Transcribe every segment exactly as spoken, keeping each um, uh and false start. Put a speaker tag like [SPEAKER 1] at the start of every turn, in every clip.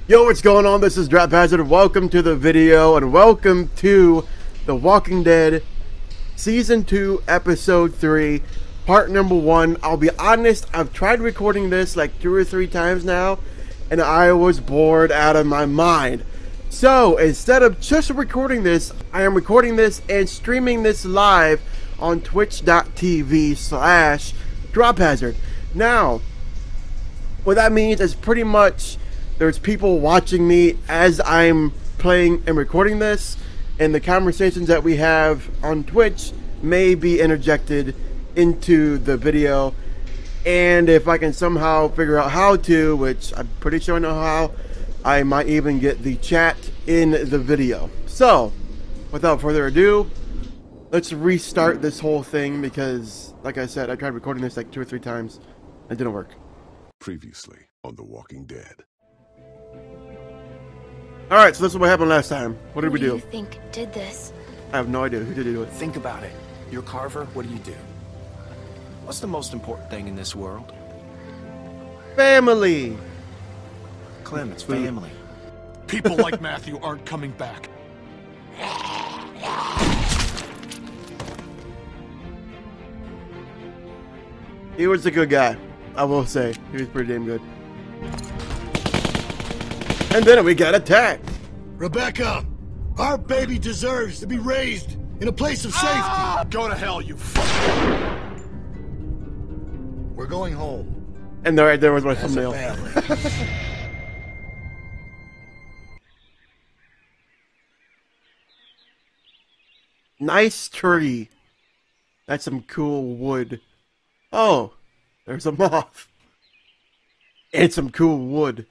[SPEAKER 1] Yo, what's going on? This is Drop Hazard. Welcome to the video and welcome to The Walking Dead Season two, Episode three, Part Number one. I'll be honest, I've tried recording this like two or three times now and I was bored out of my mind. So, instead of just recording this, I am recording this and streaming this live on twitch.tv slash Drop Hazard. Now, what that means is pretty much there's people watching me as I'm playing and recording this, and the conversations that we have on Twitch may be interjected into the video. And if I can somehow figure out how to, which I'm pretty sure I know how, I might even get the chat in the video. So, without further ado, let's restart this whole thing because, like I said, I tried recording this like two or three times. It didn't work.
[SPEAKER 2] Previously on The Walking Dead.
[SPEAKER 1] Alright, so this is what happened last time. What did
[SPEAKER 3] Who
[SPEAKER 1] we do?
[SPEAKER 3] do you think did this?
[SPEAKER 1] I have no idea. Who did he do it?
[SPEAKER 4] Think about it. You're Carver, what do you do? What's the most important thing in this world?
[SPEAKER 1] Family!
[SPEAKER 4] Clem, it's family.
[SPEAKER 5] People like Matthew aren't coming back.
[SPEAKER 1] He was a good guy, I will say. He was pretty damn good. And then we got attacked.
[SPEAKER 6] Rebecca, our baby deserves to be raised in a place of safety.
[SPEAKER 5] Ah! Go to hell, you f***.
[SPEAKER 6] We're going home.
[SPEAKER 1] And there, there was my
[SPEAKER 6] As a
[SPEAKER 1] thumbnail.
[SPEAKER 6] family.
[SPEAKER 1] Nice tree. That's some cool wood. Oh, there's a moth. And some cool wood.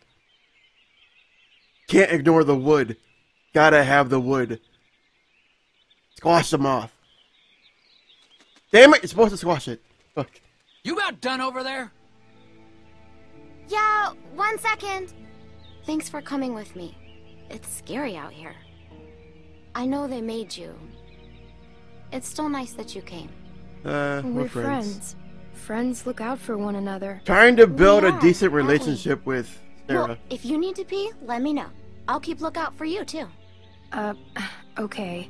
[SPEAKER 1] Can't ignore the wood. Gotta have the wood. Squash the moth. Damn it, you're supposed to squash it. Fuck.
[SPEAKER 7] You about done over there?
[SPEAKER 3] Yeah, one second. Thanks for coming with me. It's scary out here. I know they made you. It's still nice that you came.
[SPEAKER 1] Uh, we're,
[SPEAKER 8] We're
[SPEAKER 1] friends.
[SPEAKER 8] friends. Friends look out for one another.
[SPEAKER 1] Trying to build
[SPEAKER 3] We
[SPEAKER 1] a
[SPEAKER 3] are,
[SPEAKER 1] decent
[SPEAKER 3] aren't we?
[SPEAKER 1] relationship with Sarah.
[SPEAKER 3] Well, if you need to pee, let me know. I'll keep lookout for you, too.
[SPEAKER 8] Uh, okay.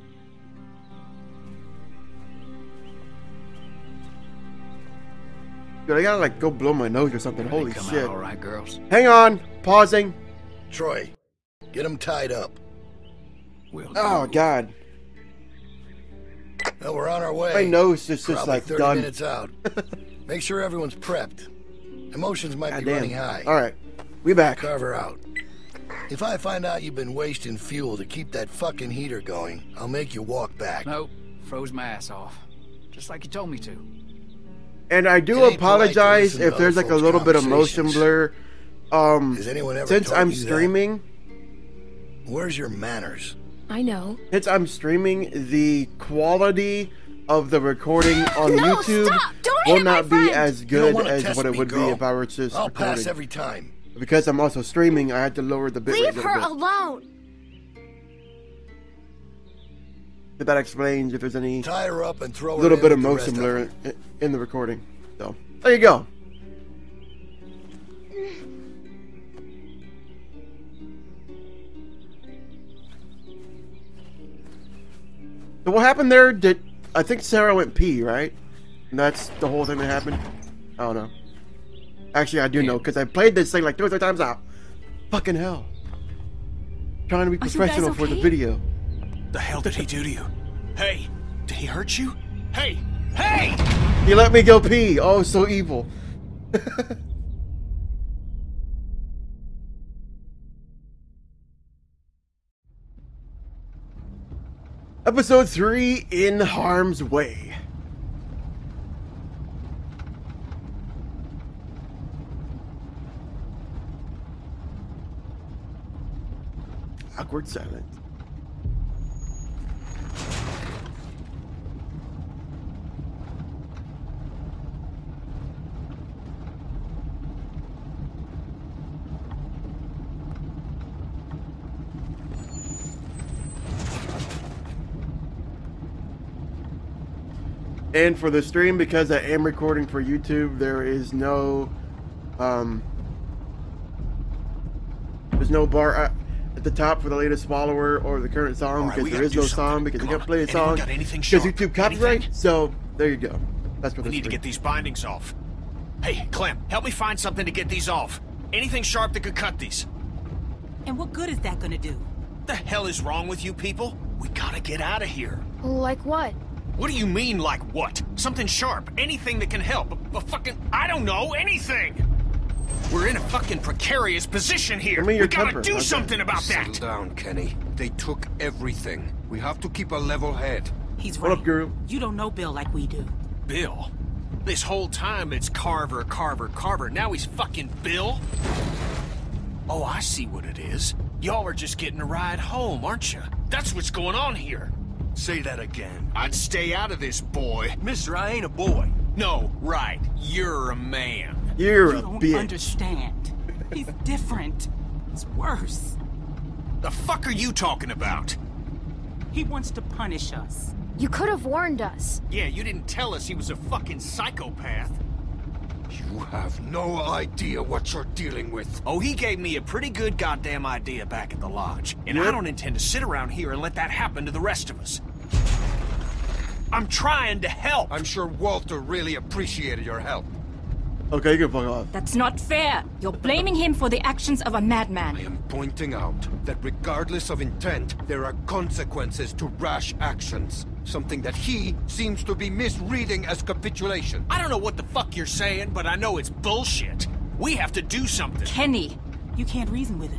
[SPEAKER 1] Dude, I gotta like go blow my nose or something. Holy
[SPEAKER 7] Come
[SPEAKER 1] shit.
[SPEAKER 7] out all right, girls.
[SPEAKER 1] Hang on. Pausing.
[SPEAKER 6] Troy, get him tied up.
[SPEAKER 7] Will
[SPEAKER 1] Oh,
[SPEAKER 7] do.
[SPEAKER 1] God.
[SPEAKER 6] Well, we're on our way.
[SPEAKER 1] My nose is just
[SPEAKER 6] Probably
[SPEAKER 1] like
[SPEAKER 6] thirty
[SPEAKER 1] done.
[SPEAKER 6] minutes out. Make sure everyone's prepped. Emotions might
[SPEAKER 1] God
[SPEAKER 6] be running
[SPEAKER 1] damn.
[SPEAKER 6] high.
[SPEAKER 1] Alright. We back.
[SPEAKER 6] Carver out. If I find out you've been wasting fuel to keep that fucking heater going, I'll make you walk back.
[SPEAKER 7] Nope, froze my ass off. Just like you told me to.
[SPEAKER 1] And I do
[SPEAKER 6] It ain't polite to
[SPEAKER 1] apologize
[SPEAKER 6] listen to
[SPEAKER 1] if there's
[SPEAKER 6] other
[SPEAKER 1] like a
[SPEAKER 6] folks'
[SPEAKER 1] little bit of motion
[SPEAKER 6] conversations.
[SPEAKER 1] blur. Um,
[SPEAKER 6] Has anyone ever
[SPEAKER 1] since
[SPEAKER 6] taught
[SPEAKER 1] I'm
[SPEAKER 6] you that?
[SPEAKER 1] streaming,
[SPEAKER 6] Where's your manners?
[SPEAKER 8] I know.
[SPEAKER 1] since I'm streaming, the quality of the recording on
[SPEAKER 3] No,
[SPEAKER 1] YouTube
[SPEAKER 3] stop! Don't
[SPEAKER 1] will
[SPEAKER 3] hit my
[SPEAKER 1] not be
[SPEAKER 3] friend!
[SPEAKER 1] as
[SPEAKER 6] You don't
[SPEAKER 1] good
[SPEAKER 6] wanna
[SPEAKER 1] as
[SPEAKER 6] test
[SPEAKER 1] what it
[SPEAKER 6] me,
[SPEAKER 1] would be
[SPEAKER 6] girl.
[SPEAKER 1] if I were just
[SPEAKER 6] I'll
[SPEAKER 1] recording.
[SPEAKER 6] pass every time.
[SPEAKER 1] Because I'm also streaming, I had to lower the bitrate a
[SPEAKER 3] Leave
[SPEAKER 1] little
[SPEAKER 3] her
[SPEAKER 1] bit.
[SPEAKER 3] alone!
[SPEAKER 1] But that explains if there's any
[SPEAKER 6] Tie her up and throw her
[SPEAKER 1] little
[SPEAKER 6] in
[SPEAKER 1] bit of
[SPEAKER 6] with the
[SPEAKER 1] motion
[SPEAKER 6] rest
[SPEAKER 1] blur
[SPEAKER 6] them.
[SPEAKER 1] in, in the recording. So there you go. So what happened there? Did I think Sarah went pee, right? And that's the whole thing that happened. I don't know. Actually, I do know because I played this thing like two or three times out. Fucking hell! Trying to be
[SPEAKER 3] Are you guys
[SPEAKER 1] professional for the
[SPEAKER 3] okay?
[SPEAKER 1] video.
[SPEAKER 5] The hell did he do to you? Hey, did he hurt you? Hey, hey!
[SPEAKER 1] He let me go pee. Oh, so evil. Episode three, In Harm's Way. Awkward silence. And for the stream, because I am recording for YouTube, there is no um, There's no bar at, at the top for the latest follower or the current song,
[SPEAKER 5] All right,
[SPEAKER 1] because
[SPEAKER 5] we
[SPEAKER 1] there
[SPEAKER 5] gotta
[SPEAKER 1] is
[SPEAKER 5] do
[SPEAKER 1] no
[SPEAKER 5] something.
[SPEAKER 1] song because
[SPEAKER 5] Come
[SPEAKER 1] you can't
[SPEAKER 5] on.
[SPEAKER 1] play a
[SPEAKER 5] Anyone
[SPEAKER 1] song
[SPEAKER 5] got anything
[SPEAKER 1] because
[SPEAKER 5] sharp?
[SPEAKER 1] YouTube copyright.
[SPEAKER 5] Anything?
[SPEAKER 1] So there you go. That's what
[SPEAKER 5] We
[SPEAKER 1] this
[SPEAKER 5] need to
[SPEAKER 1] is.
[SPEAKER 5] get these bindings off. Hey, Clem, help me find something to get these off. Anything sharp that could cut these.
[SPEAKER 9] And what good is that gonna do?
[SPEAKER 5] The hell is wrong with you people? We gotta get out of here.
[SPEAKER 3] Like what?
[SPEAKER 5] What do you mean, like what? Something sharp, anything that can help. A, a fucking, I don't know, anything. We're in a fucking precarious position here.
[SPEAKER 1] Give me your
[SPEAKER 5] We gotta
[SPEAKER 1] temper,
[SPEAKER 5] do
[SPEAKER 1] okay?
[SPEAKER 5] something about
[SPEAKER 10] Settle
[SPEAKER 5] that.
[SPEAKER 10] down, Kenny. They took everything. We have to keep a level head.
[SPEAKER 9] He's
[SPEAKER 1] What
[SPEAKER 9] right.
[SPEAKER 1] up, Guru?
[SPEAKER 9] You don't know Bill like we do.
[SPEAKER 5] Bill? This whole time it's Carver, Carver, Carver. Now he's fucking Bill? Oh, I see what it is. Y'all are just getting a ride home, aren't you? That's what's going on here.
[SPEAKER 10] Say that again.
[SPEAKER 5] I'd stay out of this, boy.
[SPEAKER 10] Mister, I ain't a boy.
[SPEAKER 5] No, right. You're a man.
[SPEAKER 1] You're
[SPEAKER 9] You
[SPEAKER 1] a
[SPEAKER 9] don't
[SPEAKER 1] bitch.
[SPEAKER 9] understand. He's different. It's worse.
[SPEAKER 5] The fuck are you talking about?
[SPEAKER 9] He wants to punish us.
[SPEAKER 3] You could have warned us.
[SPEAKER 5] Yeah, you didn't tell us he was a fucking psychopath.
[SPEAKER 10] You have no idea what you're dealing with.
[SPEAKER 5] Oh, he gave me a pretty good goddamn idea back at the lodge. And I
[SPEAKER 1] Yep.
[SPEAKER 5] don't intend to sit around here and let that happen to the rest of us. I'm trying to help.
[SPEAKER 10] I'm sure Walter really appreciated your help.
[SPEAKER 1] Okay, you can fuck off.
[SPEAKER 11] That's not fair. You're blaming him for the actions of a
[SPEAKER 10] I
[SPEAKER 11] madman.
[SPEAKER 10] am pointing out that regardless of intent, there are consequences to rash actions. Something that he seems to be misreading as capitulation.
[SPEAKER 5] I don't know what the fuck you're saying, but I know it's bullshit. We have to do something.
[SPEAKER 11] Kenny,
[SPEAKER 9] You can't reason with him.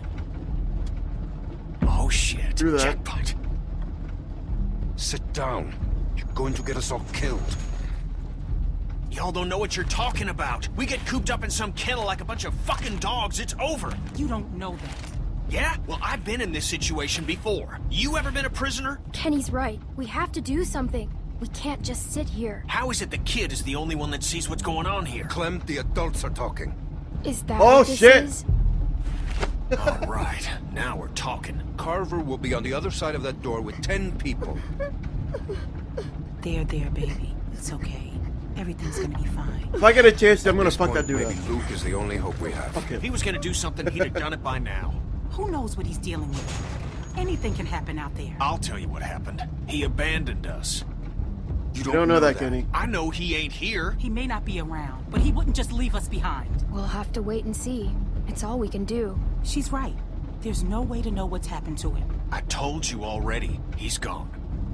[SPEAKER 5] Oh shit.
[SPEAKER 1] Through that.
[SPEAKER 5] Jackpot.
[SPEAKER 10] Sit down. You're going to get us all killed.
[SPEAKER 5] Y'all don't know what you're talking about. We get cooped up in some kennel like a bunch of fucking dogs, it's over.
[SPEAKER 9] You don't know that.
[SPEAKER 5] Yeah? Well, I've been in this situation before. You ever been a prisoner?
[SPEAKER 3] Kenny's right. We have to do something. We can't just sit here.
[SPEAKER 5] How is it the kid is the only one that sees what's going on here?
[SPEAKER 10] Clem, the adults are talking.
[SPEAKER 3] Is that
[SPEAKER 1] Oh,
[SPEAKER 3] what this
[SPEAKER 1] shit.
[SPEAKER 3] is?
[SPEAKER 5] All right, now we're talking.
[SPEAKER 10] Carver will be on the other side of that door with ten people.
[SPEAKER 9] There, there, baby. It's okay. Everything's gonna be fine.
[SPEAKER 1] If I get a chance, I'm gonna
[SPEAKER 10] At this
[SPEAKER 1] fuck that
[SPEAKER 10] point,
[SPEAKER 1] dude up.
[SPEAKER 10] maybe Luke is the only hope we have.
[SPEAKER 1] Okay.
[SPEAKER 5] If he was gonna do something, he'd have done it by now.
[SPEAKER 9] Who knows what he's dealing with? Anything can happen out there.
[SPEAKER 5] I'll tell you what happened. He abandoned us.
[SPEAKER 10] You
[SPEAKER 1] You
[SPEAKER 10] don't,
[SPEAKER 1] don't know that, Kenny.
[SPEAKER 5] I know he ain't here.
[SPEAKER 9] He may not be around, but he wouldn't just leave us behind.
[SPEAKER 3] We'll have to wait and see. It's all we can do.
[SPEAKER 9] She's right. There's no way to know what's happened to him.
[SPEAKER 5] I told you already. He's gone.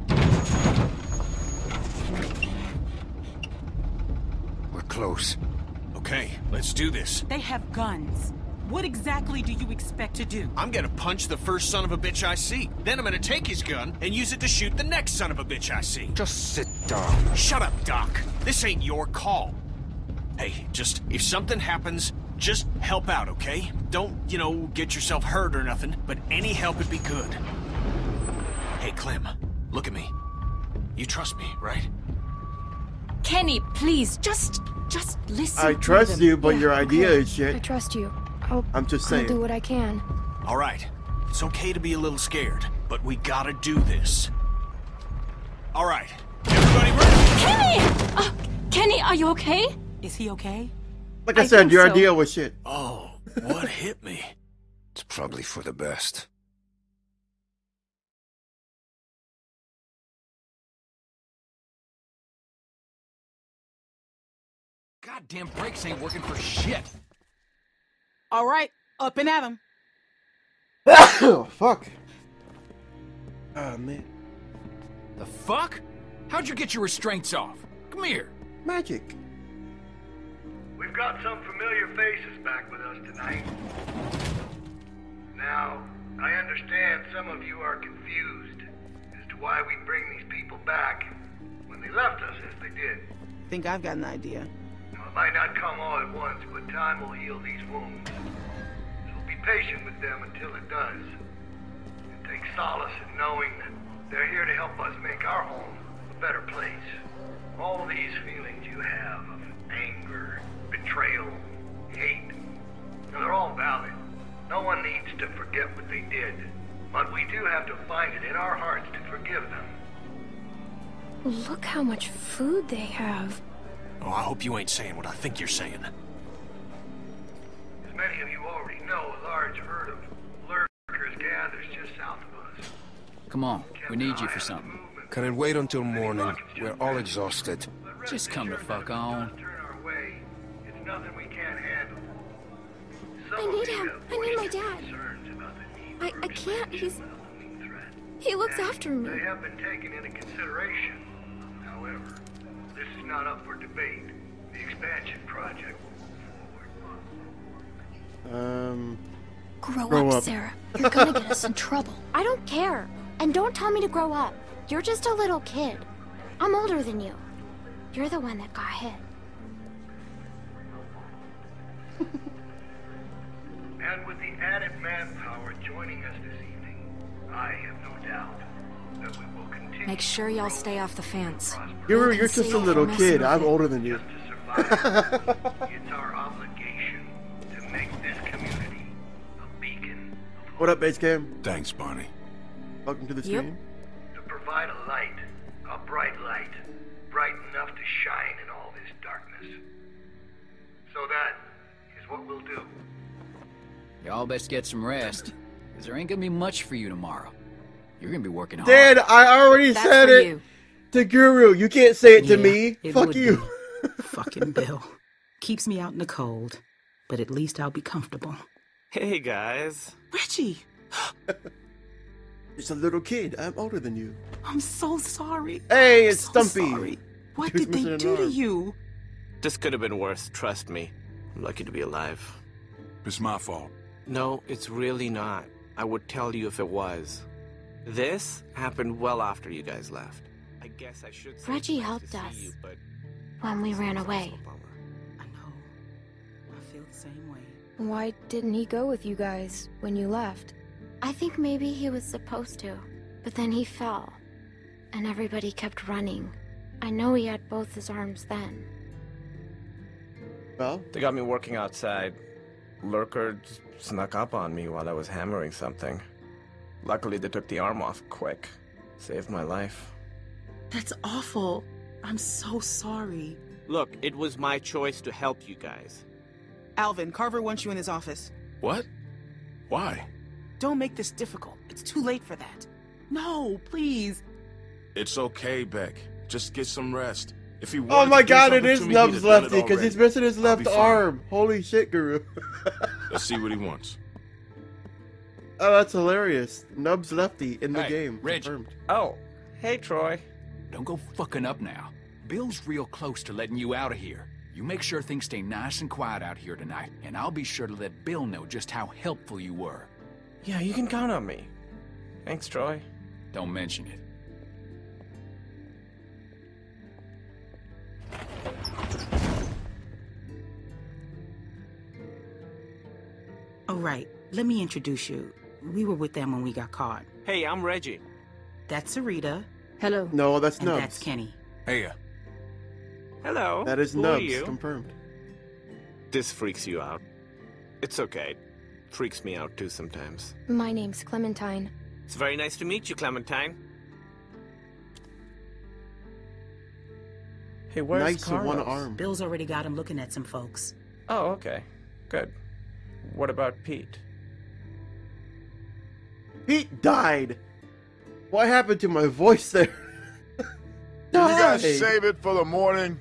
[SPEAKER 10] We're close.
[SPEAKER 5] Okay, let's do this.
[SPEAKER 9] They have guns. What exactly do you expect to do?
[SPEAKER 5] I'm gonna punch the first son of a bitch I see. Then I'm gonna take his gun and use it to shoot the next son of a bitch I see.
[SPEAKER 10] Just sit down.
[SPEAKER 5] Shut up, Doc. This ain't your call. Hey, just, if something happens, just help out, okay? Don't, you know, get yourself hurt or nothing, but any help would be good. Hey, Clem, look at me. You trust me, right?
[SPEAKER 11] Kenny, please, just, just listen.
[SPEAKER 1] I
[SPEAKER 11] to
[SPEAKER 1] trust
[SPEAKER 11] them.
[SPEAKER 1] you, but
[SPEAKER 3] Yeah,
[SPEAKER 1] your idea
[SPEAKER 3] okay.
[SPEAKER 1] is
[SPEAKER 3] I
[SPEAKER 1] shit.
[SPEAKER 3] trust you. I'll,
[SPEAKER 1] I'm just
[SPEAKER 3] I'll
[SPEAKER 1] saying.
[SPEAKER 3] do what I can.
[SPEAKER 5] All right. It's okay to be a little scared, but we gotta do this. All right. Everybody ready?
[SPEAKER 11] Kenny! Uh, Kenny, are you okay?
[SPEAKER 9] Is he okay?
[SPEAKER 1] Like I,
[SPEAKER 11] I
[SPEAKER 1] said,
[SPEAKER 11] think
[SPEAKER 1] your
[SPEAKER 11] so.
[SPEAKER 1] idea was shit.
[SPEAKER 5] Oh, what hit me?
[SPEAKER 10] It's probably for the best.
[SPEAKER 7] Goddamn brakes ain't working for shit.
[SPEAKER 9] All right, up and at him.
[SPEAKER 1] Oh, fuck. Oh, man.
[SPEAKER 7] The fuck? How'd you get your restraints off? Come here.
[SPEAKER 1] Magic.
[SPEAKER 6] We've got some familiar faces back with us tonight. Now, I understand some of you are confused as to why we bring these people back when they left us as they did.
[SPEAKER 12] Think I've got an idea.
[SPEAKER 6] Now, it might not come all at once, but time will heal these wounds. So be patient with them until it does. And take solace in knowing that they're here to help us make our home a better place. All these feelings you have of anger, betrayal, hate, now, they're all valid. No one needs to forget what they did. But we do have to find it in our hearts to forgive them.
[SPEAKER 3] Look how much food they have.
[SPEAKER 5] Oh, I hope you ain't saying what I think you're saying.
[SPEAKER 6] As many of you already know, a large herd of
[SPEAKER 7] Come on, we need you for something.
[SPEAKER 10] Can it wait until morning? We're all exhausted.
[SPEAKER 7] Just come the fuck on.
[SPEAKER 6] It's nothing we can't handle.
[SPEAKER 3] I need him. I need my dad. I, I can't. He's... He looks after me.
[SPEAKER 6] They have been taken into consideration. However, this is not up for debate. The expansion project will move forward.
[SPEAKER 1] Um.
[SPEAKER 3] Grow,
[SPEAKER 1] grow
[SPEAKER 3] up,
[SPEAKER 1] up,
[SPEAKER 3] Sarah. You're gonna get us in trouble. I don't care. And don't tell me to grow up. You're just a little kid. I'm older than you. You're the one that got hit.
[SPEAKER 6] And with the added manpower joining us this evening, I have no doubt that we will continue.
[SPEAKER 11] Make sure y'all stay off the fence.
[SPEAKER 1] You're, you're just a little kid. I'm older than you.
[SPEAKER 6] It's our obligation to make this community a beacon.
[SPEAKER 1] What up, Base Cam?
[SPEAKER 2] Thanks, Barney.
[SPEAKER 1] Welcome to the
[SPEAKER 11] Yep.
[SPEAKER 1] stream.
[SPEAKER 6] To provide a light, a bright light, bright enough to shine in all this darkness. So that is what we'll do.
[SPEAKER 7] Y'all best get some rest, because there ain't gonna be much for you tomorrow. You're gonna be working hard.
[SPEAKER 1] Dad, I already
[SPEAKER 11] That's
[SPEAKER 1] said
[SPEAKER 11] for
[SPEAKER 1] it
[SPEAKER 11] you.
[SPEAKER 1] to Guru. You can't say it to
[SPEAKER 9] Yeah,
[SPEAKER 1] me.
[SPEAKER 9] it
[SPEAKER 1] Fuck
[SPEAKER 9] would
[SPEAKER 1] you.
[SPEAKER 9] be. Fucking Bill. Keeps me out in the cold, but at least I'll be comfortable.
[SPEAKER 13] Hey, guys.
[SPEAKER 9] Reggie!
[SPEAKER 1] Just a little kid. I'm older than you.
[SPEAKER 9] I'm so sorry.
[SPEAKER 1] Hey, it's
[SPEAKER 9] I'm so
[SPEAKER 1] Stumpy.
[SPEAKER 9] sorry. What
[SPEAKER 1] Who's
[SPEAKER 9] did they
[SPEAKER 1] missing an
[SPEAKER 9] do to
[SPEAKER 1] arm?
[SPEAKER 9] you?
[SPEAKER 13] This could have been worse, trust me. I'm lucky to be alive.
[SPEAKER 2] It's my fault.
[SPEAKER 13] No, it's really not. I would tell you if it was. This happened well after you guys left. I guess I should say
[SPEAKER 3] Reggie
[SPEAKER 13] it's nice
[SPEAKER 3] helped
[SPEAKER 13] to see
[SPEAKER 3] us
[SPEAKER 13] you, but
[SPEAKER 3] when we ran away.
[SPEAKER 9] I know. I feel the same way.
[SPEAKER 8] Why didn't he go with you guys when you left?
[SPEAKER 3] I think maybe he was supposed to, but then he fell, and everybody kept running. I know he had both his arms then.
[SPEAKER 1] Well,
[SPEAKER 13] They got me working outside. Lurker snuck up on me while I was hammering something. Luckily, they took the arm off quick. Saved my life.
[SPEAKER 9] That's awful. I'm so sorry.
[SPEAKER 13] Look, it was my choice to help you guys.
[SPEAKER 12] Alvin, Carver wants you in his office.
[SPEAKER 2] What? Why?
[SPEAKER 12] Don't make this difficult. It's too late for that.
[SPEAKER 9] No, please.
[SPEAKER 2] It's okay, Beck. Just get some rest. If he
[SPEAKER 1] oh
[SPEAKER 2] wanted
[SPEAKER 1] my
[SPEAKER 2] to do
[SPEAKER 1] god, it
[SPEAKER 2] something
[SPEAKER 1] is
[SPEAKER 2] to me, he'd
[SPEAKER 1] Nub's
[SPEAKER 2] have done it
[SPEAKER 1] lefty, because
[SPEAKER 2] already.
[SPEAKER 1] he's missing his
[SPEAKER 2] I'll
[SPEAKER 1] left
[SPEAKER 2] be fine.
[SPEAKER 1] arm. Holy shit, Guru.
[SPEAKER 2] Let's see what he wants.
[SPEAKER 1] Oh, that's hilarious. Nub's lefty in the
[SPEAKER 7] Hey,
[SPEAKER 1] game.
[SPEAKER 7] Reg.
[SPEAKER 1] Confirmed.
[SPEAKER 13] Oh, hey, Troy.
[SPEAKER 7] Don't go fucking up now. Bill's real close to letting you out of here. You make sure things stay nice and quiet out here tonight, and I'll be sure to let Bill know just how helpful you were.
[SPEAKER 13] Yeah, you can count on me. Thanks, Troy.
[SPEAKER 7] Don't mention it.
[SPEAKER 9] All right, let me introduce you. We were with them when we got caught.
[SPEAKER 13] Hey, I'm Reggie.
[SPEAKER 9] That's Sarita.
[SPEAKER 8] Hello.
[SPEAKER 1] No, that's
[SPEAKER 9] And
[SPEAKER 1] Nubs.
[SPEAKER 9] that's Kenny.
[SPEAKER 2] Hey, uh,
[SPEAKER 13] Hello.
[SPEAKER 1] That is
[SPEAKER 13] Who are
[SPEAKER 1] Nubs.
[SPEAKER 13] you?
[SPEAKER 1] Confirmed.
[SPEAKER 13] This freaks you out. It's okay. Freaks me out too sometimes.
[SPEAKER 8] My name's Clementine.
[SPEAKER 13] It's very nice to meet you, Clementine. Hey, where's
[SPEAKER 1] Nice with one
[SPEAKER 13] Carlos?
[SPEAKER 1] arm.
[SPEAKER 9] Bill's already got him looking at some folks.
[SPEAKER 13] Oh, okay. Good. What about Pete?
[SPEAKER 1] Pete died. What happened to my voice there?
[SPEAKER 2] you guys
[SPEAKER 1] Died.
[SPEAKER 2] save it for the morning.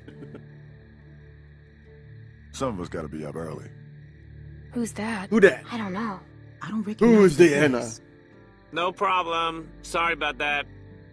[SPEAKER 2] Some of us gotta be up early.
[SPEAKER 8] Who's that?
[SPEAKER 1] Who that?
[SPEAKER 3] I don't know.
[SPEAKER 9] I don't recognize
[SPEAKER 1] Who's
[SPEAKER 9] the
[SPEAKER 1] the Anna?
[SPEAKER 9] voice.
[SPEAKER 13] No problem. Sorry about that.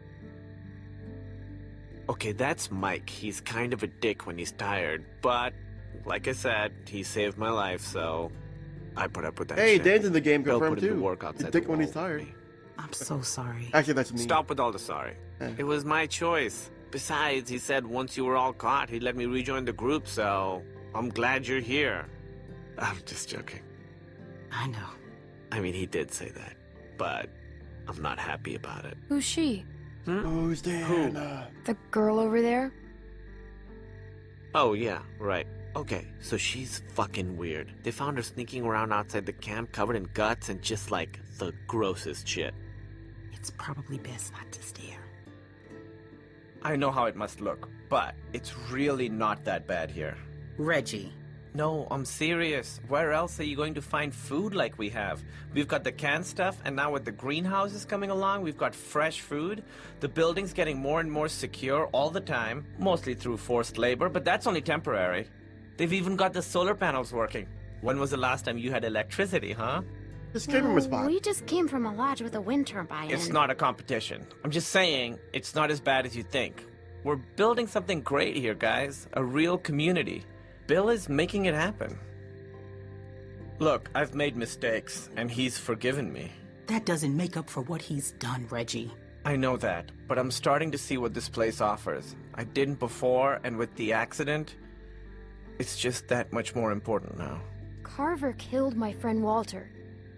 [SPEAKER 13] Okay, that's Mike. He's kind of a dick when he's tired, but like I said, he saved my life, so I put up with that
[SPEAKER 1] Hey,
[SPEAKER 13] shit.
[SPEAKER 1] Dan's in the game.
[SPEAKER 13] Bill
[SPEAKER 1] Confirmed
[SPEAKER 13] put in the
[SPEAKER 1] too.
[SPEAKER 13] work
[SPEAKER 1] He's
[SPEAKER 13] outside
[SPEAKER 1] dick
[SPEAKER 13] the
[SPEAKER 1] when he's
[SPEAKER 13] wall for
[SPEAKER 1] tired.
[SPEAKER 13] me.
[SPEAKER 9] I'm so sorry.
[SPEAKER 1] Actually, that's me.
[SPEAKER 13] Stop with all the sorry.
[SPEAKER 1] Eh.
[SPEAKER 13] It was my choice. Besides, he said once you were all caught, he'd let me rejoin the group, so I'm glad you're here. I'm just joking.
[SPEAKER 9] I know.
[SPEAKER 13] I mean, he did say that, but I'm not happy about it.
[SPEAKER 8] Who's she?
[SPEAKER 13] Hmm?
[SPEAKER 1] Who's the Anna?
[SPEAKER 8] The girl over there?
[SPEAKER 13] Oh, yeah, right. Okay, so she's fucking weird. They found her sneaking around outside the camp covered in guts and just like the grossest shit.
[SPEAKER 9] It's probably best not to stare.
[SPEAKER 13] I know how it must look, but it's really not that bad here.
[SPEAKER 9] Reggie,
[SPEAKER 13] No, I'm serious. Where else are you going to find food like we have? We've got the canned stuff, and now with the greenhouses coming along, we've got fresh food. The building's getting more and more secure all the time, mostly through forced labor, but that's only temporary. They've even got the solar panels working. When was the last time you had electricity, huh?
[SPEAKER 1] Just came from a spot.
[SPEAKER 3] We just came from a lodge with a wind turbine.
[SPEAKER 13] It's
[SPEAKER 3] and...
[SPEAKER 13] not a competition. I'm just saying, it's not as bad as you think. We're building something great here, guys. A real community. Bill is making it happen. Look, I've made mistakes, and he's forgiven me.
[SPEAKER 9] That doesn't make up for what he's done, Reggie.
[SPEAKER 13] I know that, but I'm starting to see what this place offers. I didn't before, and with the accident, it's just that much more important now.
[SPEAKER 3] Carver killed my friend Walter.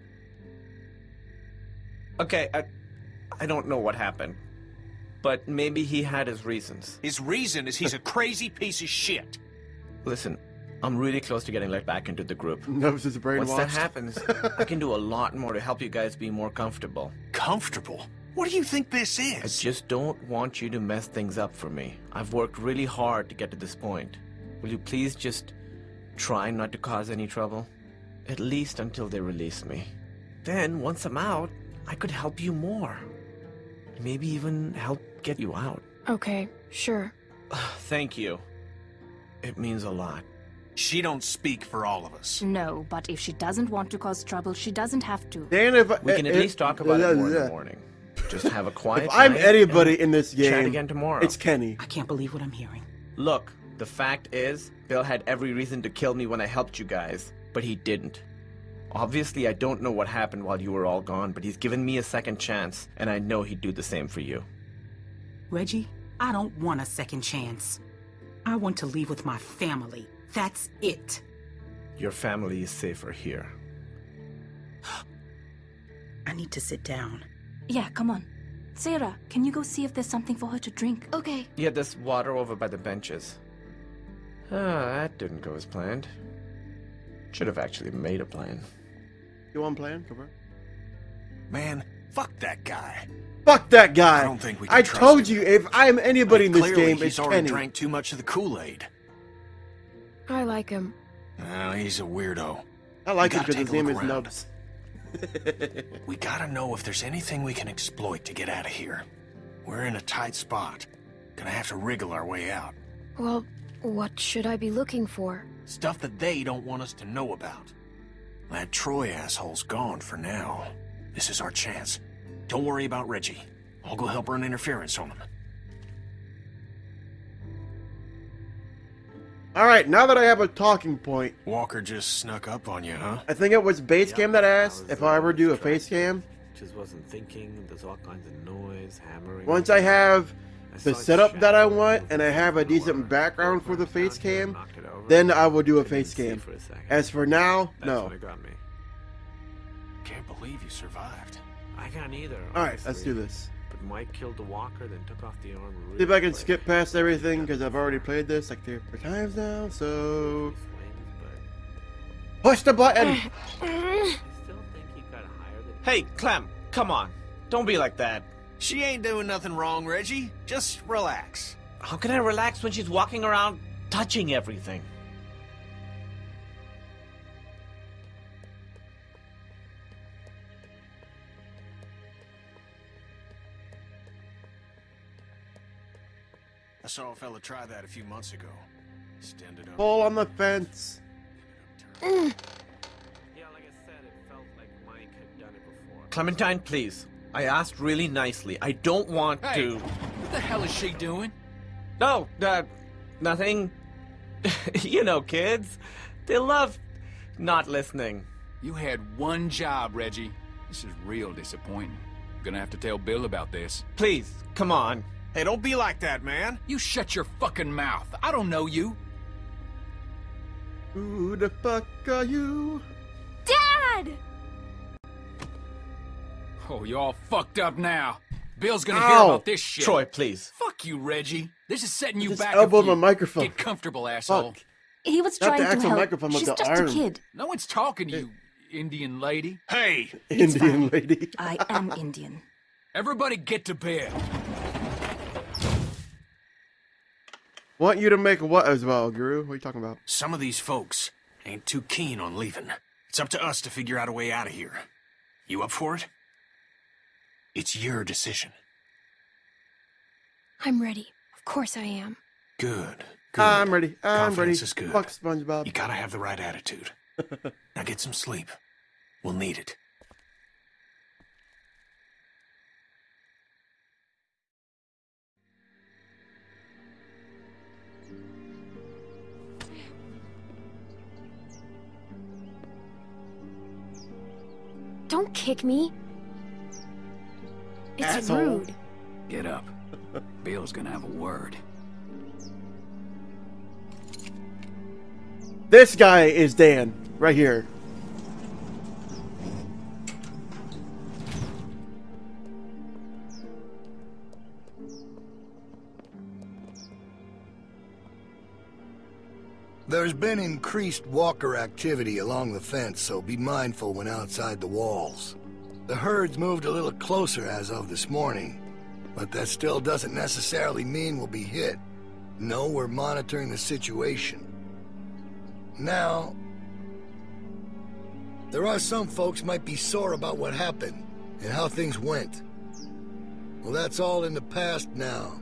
[SPEAKER 13] Okay, I, I don't know what happened, but maybe he had his reasons.
[SPEAKER 5] His reason is he's a crazy piece of shit.
[SPEAKER 13] Listen, I'm really close to getting let back into the group.
[SPEAKER 1] Nose is brainwashed.
[SPEAKER 13] Once that happens, I can do a lot more to help you guys be more comfortable.
[SPEAKER 5] Comfortable? What do you think this is?
[SPEAKER 13] I just don't want you to mess things up for me. I've worked really hard to get to this point. Will you please just try not to cause any trouble? At least until they release me. Then, once I'm out, I could help you more. Maybe even help get you out.
[SPEAKER 8] Okay, sure.
[SPEAKER 13] Thank you. It means a lot.
[SPEAKER 5] She don't speak for all of us.
[SPEAKER 11] No, but if she doesn't want to cause trouble, she doesn't have to.
[SPEAKER 1] Dan, if
[SPEAKER 13] we can
[SPEAKER 1] uh,
[SPEAKER 13] at
[SPEAKER 1] if,
[SPEAKER 13] least talk about
[SPEAKER 1] uh,
[SPEAKER 13] it more in
[SPEAKER 1] uh,
[SPEAKER 13] the morning. Just have a quiet
[SPEAKER 1] If I'm
[SPEAKER 13] night
[SPEAKER 1] anybody in this
[SPEAKER 13] chat
[SPEAKER 1] game,
[SPEAKER 13] again tomorrow.
[SPEAKER 1] it's Kenny.
[SPEAKER 9] I can't believe what I'm hearing.
[SPEAKER 13] Look, the fact is, Bill had every reason to kill me when I helped you guys, but he didn't. Obviously, I don't know what happened while you were all gone, but he's given me a second chance, and I know he'd do the same for you.
[SPEAKER 9] Reggie, I don't want a second chance. I want to leave with my family. That's it.
[SPEAKER 13] Your family is safer here.
[SPEAKER 9] I need to sit down.
[SPEAKER 11] Yeah, come on. Sarah, can you go see if there's something for her to drink?
[SPEAKER 3] Okay.
[SPEAKER 13] Yeah, there's water over by the benches. Ah, that didn't go as planned. Should have actually made a plan.
[SPEAKER 1] You want plan? Come on.
[SPEAKER 5] Man, fuck that guy.
[SPEAKER 1] Fuck that guy.
[SPEAKER 5] I don't think we can
[SPEAKER 1] I
[SPEAKER 5] trust
[SPEAKER 1] told
[SPEAKER 5] him.
[SPEAKER 1] you, if I'm anybody in this
[SPEAKER 5] Clearly,
[SPEAKER 1] game,
[SPEAKER 5] he's
[SPEAKER 1] it's
[SPEAKER 5] already
[SPEAKER 1] Kenny.
[SPEAKER 5] drank too much of the Kool-Aid.
[SPEAKER 8] I like him.
[SPEAKER 5] Oh, he's a weirdo.
[SPEAKER 1] I like
[SPEAKER 5] We
[SPEAKER 1] him
[SPEAKER 5] gotta
[SPEAKER 1] because his
[SPEAKER 5] take a
[SPEAKER 1] name
[SPEAKER 5] look
[SPEAKER 1] is
[SPEAKER 5] around.
[SPEAKER 1] Nubs.
[SPEAKER 5] We gotta know if there's anything we can exploit to get out of here. We're in a tight spot. Gonna have to wriggle our way out.
[SPEAKER 8] Well, what should I be looking for?
[SPEAKER 5] Stuff that they don't want us to know about. That Troy asshole's gone for now. This is our chance. Don't worry about Reggie. I'll go help run interference on him.
[SPEAKER 1] Alright, now that I have a talking point,
[SPEAKER 5] Walker just snuck up on you, huh?
[SPEAKER 1] I think it was base cam that asked
[SPEAKER 13] was
[SPEAKER 1] if I ever do a
[SPEAKER 13] distracted.
[SPEAKER 1] face cam.
[SPEAKER 13] Just wasn't thinking. There's all kinds of noise, hammering.
[SPEAKER 1] Once I have
[SPEAKER 13] I
[SPEAKER 1] the
[SPEAKER 13] saw his
[SPEAKER 1] setup that I
[SPEAKER 13] shadow
[SPEAKER 1] want
[SPEAKER 13] move
[SPEAKER 1] and I
[SPEAKER 13] in
[SPEAKER 1] have
[SPEAKER 13] the
[SPEAKER 1] a decent
[SPEAKER 13] corner.
[SPEAKER 1] background for the
[SPEAKER 13] Found
[SPEAKER 1] face
[SPEAKER 13] it and
[SPEAKER 1] cam,
[SPEAKER 13] knocked it over.
[SPEAKER 1] then I will do a
[SPEAKER 13] Didn't
[SPEAKER 1] face
[SPEAKER 13] see
[SPEAKER 1] cam.
[SPEAKER 13] for a second.
[SPEAKER 1] As for now,
[SPEAKER 13] That's
[SPEAKER 1] no.
[SPEAKER 13] what it got me.
[SPEAKER 5] Can't believe you survived.
[SPEAKER 13] I can't either.
[SPEAKER 1] Alright, let's
[SPEAKER 13] honestly.
[SPEAKER 1] do this.
[SPEAKER 13] But Mike killed the walker, then took off the armor.
[SPEAKER 1] See if I can skip past everything because I've already played this like three or four times now, so... Push the button!
[SPEAKER 13] Hey, Clem, come on. Don't be like that.
[SPEAKER 5] She ain't doing nothing wrong, Reggie. Just relax.
[SPEAKER 13] How can I relax when she's walking around touching everything?
[SPEAKER 5] I saw a fella try that a few months ago. Standing up.
[SPEAKER 1] Pull on the fence.
[SPEAKER 13] Yeah, like I said, it felt like Mike had done it before. Clementine, please. I asked really nicely. I don't want
[SPEAKER 7] Hey,
[SPEAKER 13] to...
[SPEAKER 7] what the hell is she doing?
[SPEAKER 13] No, uh, nothing. You know, kids. They love not listening.
[SPEAKER 7] You had one job, Reggie. This is real disappointing. Gonna have to tell Bill about this.
[SPEAKER 13] Please, come on.
[SPEAKER 5] Hey, don't be like that, man.
[SPEAKER 7] You shut your fucking mouth. I don't know you.
[SPEAKER 1] Who the fuck are you?
[SPEAKER 11] Dad!
[SPEAKER 7] Oh, you all fucked up now. Bill's gonna
[SPEAKER 1] Ow.
[SPEAKER 7] hear about this shit.
[SPEAKER 13] Troy, please.
[SPEAKER 7] Fuck you, Reggie. This is setting you
[SPEAKER 1] Just
[SPEAKER 7] back.
[SPEAKER 1] elbowed
[SPEAKER 7] a
[SPEAKER 1] my
[SPEAKER 7] few.
[SPEAKER 1] microphone.
[SPEAKER 7] Get comfortable, asshole.
[SPEAKER 1] Fuck.
[SPEAKER 11] He was
[SPEAKER 1] Not
[SPEAKER 11] trying
[SPEAKER 1] the
[SPEAKER 11] to
[SPEAKER 1] actual
[SPEAKER 11] help.
[SPEAKER 1] microphone, but
[SPEAKER 11] She's
[SPEAKER 1] the
[SPEAKER 11] just
[SPEAKER 1] iron.
[SPEAKER 11] a kid.
[SPEAKER 7] No one's talking to you, Indian lady.
[SPEAKER 5] Hey!
[SPEAKER 1] Indian lady.
[SPEAKER 11] I am Indian.
[SPEAKER 7] Everybody get to bed.
[SPEAKER 1] Want you to make what as well, Guru? What are you talking about?
[SPEAKER 5] Some of these folks, ain't too keen on leaving. It's up to us to figure out a way out of here. You up for it? It's your decision.
[SPEAKER 8] I'm ready. Of course I am.
[SPEAKER 5] Good. Good.
[SPEAKER 1] I'm ready. I'm ready.
[SPEAKER 5] Confidence is good.
[SPEAKER 1] Fuck SpongeBob.
[SPEAKER 5] You gotta have the right attitude. Now get some sleep. We'll need it.
[SPEAKER 8] Don't kick me. It's
[SPEAKER 1] Asshole.
[SPEAKER 8] rude.
[SPEAKER 7] Get up. Bill's gonna have a word.
[SPEAKER 1] This guy is Dan, right here.
[SPEAKER 14] There's been increased walker activity along the fence, so be mindful when outside the walls. The herd's moved a little closer as of this morning, but that still doesn't necessarily mean we'll be hit. No, we're monitoring the situation. Now, there are some folks might be sore about what happened and how things went. Well, that's all in the past now.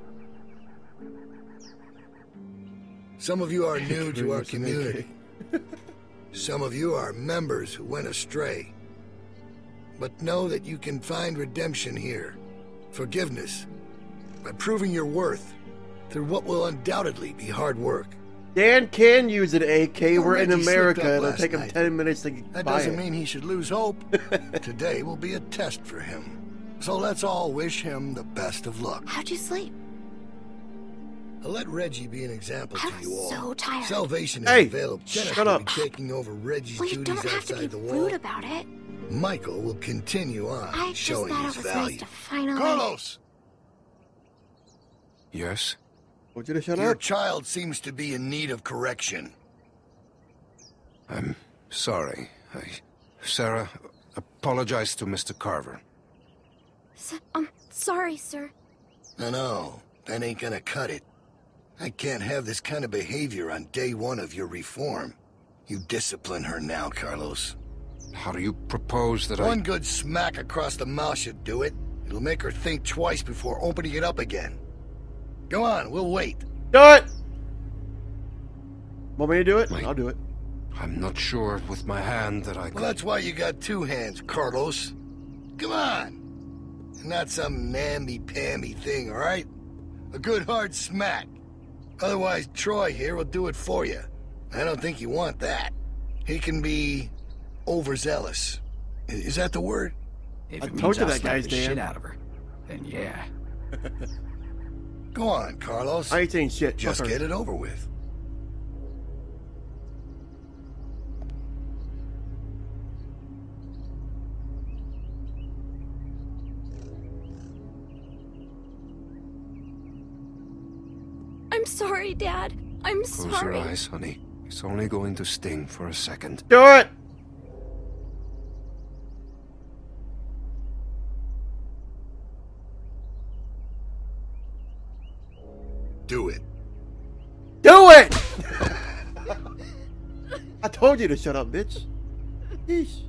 [SPEAKER 14] Some of you are new to our community. Some of you are members who went astray. But know that you can find redemption here, forgiveness, by proving your worth through what will undoubtedly be hard work.
[SPEAKER 1] Dan can use an A K.
[SPEAKER 14] Well,
[SPEAKER 1] We're in
[SPEAKER 14] Reggie
[SPEAKER 1] America.
[SPEAKER 14] slipped up
[SPEAKER 1] It'll
[SPEAKER 14] last
[SPEAKER 1] take him
[SPEAKER 14] night.
[SPEAKER 1] ten minutes to
[SPEAKER 14] That
[SPEAKER 1] buy
[SPEAKER 14] doesn't
[SPEAKER 1] it.
[SPEAKER 14] mean he should lose hope. Today will be a test for him. So let's all wish him the best of luck.
[SPEAKER 3] How'd you sleep?
[SPEAKER 14] I'll let Reggie be an example
[SPEAKER 3] I
[SPEAKER 14] to
[SPEAKER 3] was
[SPEAKER 14] you all.
[SPEAKER 3] so tired.
[SPEAKER 14] Salvation is
[SPEAKER 1] Hey,
[SPEAKER 14] available. Dennis
[SPEAKER 1] shut
[SPEAKER 14] will
[SPEAKER 1] up.
[SPEAKER 14] be taking over Reggie's
[SPEAKER 3] Well, you
[SPEAKER 14] duties
[SPEAKER 3] don't have to be
[SPEAKER 14] outside the wall.
[SPEAKER 3] rude about it.
[SPEAKER 14] Michael will continue on,
[SPEAKER 3] I just
[SPEAKER 14] showing
[SPEAKER 3] thought
[SPEAKER 14] his
[SPEAKER 3] it was
[SPEAKER 14] value.
[SPEAKER 3] nice to finally...
[SPEAKER 14] Carlos!
[SPEAKER 10] Yes?
[SPEAKER 1] I want you to shut
[SPEAKER 14] Your
[SPEAKER 1] up.
[SPEAKER 14] child seems to be in need of correction.
[SPEAKER 10] I'm sorry. I... Sarah, apologize to Mister Carver.
[SPEAKER 3] S I'm sorry, sir.
[SPEAKER 14] No, no, that ain't gonna cut it. I can't have this kind of behavior on day one of your reform. You discipline her now, Carlos.
[SPEAKER 10] How do you propose that
[SPEAKER 14] One
[SPEAKER 10] I...
[SPEAKER 14] good smack across the mouth should do it. It'll make her think twice before opening it up again. Go on, we'll wait.
[SPEAKER 1] Do it! Want me to do it?
[SPEAKER 10] My-
[SPEAKER 1] I'll do it.
[SPEAKER 10] I'm not sure with my hand that I could...
[SPEAKER 14] Well, that's why you got two hands, Carlos. Come on. Not some namby-pamby thing, all right? A good hard smack. Otherwise, Troy here will do it for you. I don't think you want that. He can be overzealous. I- Is that the word?
[SPEAKER 7] If
[SPEAKER 1] I
[SPEAKER 7] it
[SPEAKER 1] told
[SPEAKER 7] means
[SPEAKER 1] you
[SPEAKER 7] I'll
[SPEAKER 1] that,
[SPEAKER 7] slap
[SPEAKER 1] guys,
[SPEAKER 7] the
[SPEAKER 1] Dan.
[SPEAKER 7] shit out of her, then yeah.
[SPEAKER 14] Go on, Carlos.
[SPEAKER 1] I ain't saying shit.
[SPEAKER 14] Just
[SPEAKER 1] Fuck her.
[SPEAKER 14] get it over with.
[SPEAKER 8] I'm sorry, Dad. I'm
[SPEAKER 10] Close your
[SPEAKER 8] sorry.
[SPEAKER 10] eyes, honey. It's only going to sting for a second.
[SPEAKER 1] Do it!
[SPEAKER 14] Do it.
[SPEAKER 1] Do it! I told you to shut up, bitch. Yeesh.